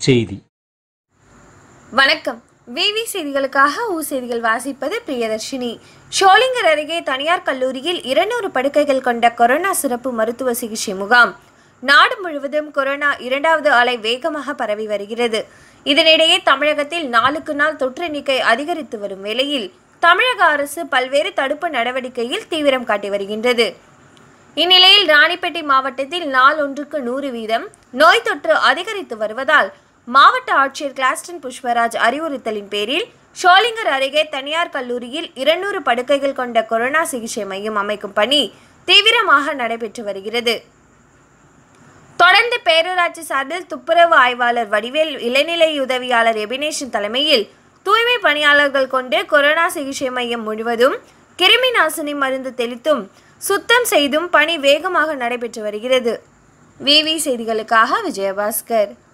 செய்தி. வணக்கம். விவி செய்திகளுக்காக செய்திகள் வாசிப்பது பிரியதர்ஷினி. ஷோலிங்கர் அருகே தனியார் கல்லூரியில் 200 படுக்கைகள் கொண்ட கொரோனா சிறப்பு மருத்துவ சிகிச்சை முகாம். நாடு முழுவதும் கொரோனா 2வது அலை வேகமாக பரவி வருகிறது. இதனிடையே தமிழகத்தில் நாளுக்கு நாள் தொற்று எண்ணிக்கை அதிகரித்து வரும் வேளையில் தமிழக அரசு பல்வேறு தடுப்பு நடவடிக்கையில் தீவிரம் காட்டி வருகின்றது. இந்நிலையில் ராணிப்பேட்டை மாவட்டத்தில் நாள் ஒன்றுக்கு 100 வீதம் நோய் தொற்று அதிகரித்து வருவதால் மாவட்ட ஆட்சியர் கிளாஸ்டன் புஷ்பராஜ் அறிவுறுத்தலின் பேரில் ஷோலிங்கர் அருகே தனியார் கல்லூரியில் 200 படுக்கைகள் கொண்ட கொரோனா சிகிச்சை மையம் அமைக்கும் பணி தீவிரமாக நடைபெற்று வருகிறது. தொடர்ந்து பேரூராட்சி சார்பில் துப்புரவு ஆய்வாளர் வடிவேல், இளநிலை உதவியாளர் எபினேஷன் தலைமையில் தூய்மை பணியாளர்கள் கொண்டு கொரோனா சிகிச்சை மையம் முழுவதும் கிருமி நாசினி மருந்து தெளித்தும் சுத்தம் செய்தும் பணி வேகமாக நடைபெற்று வருகிறது. விவி செய்திகளுக்காக விஜயபாஸ்கர்.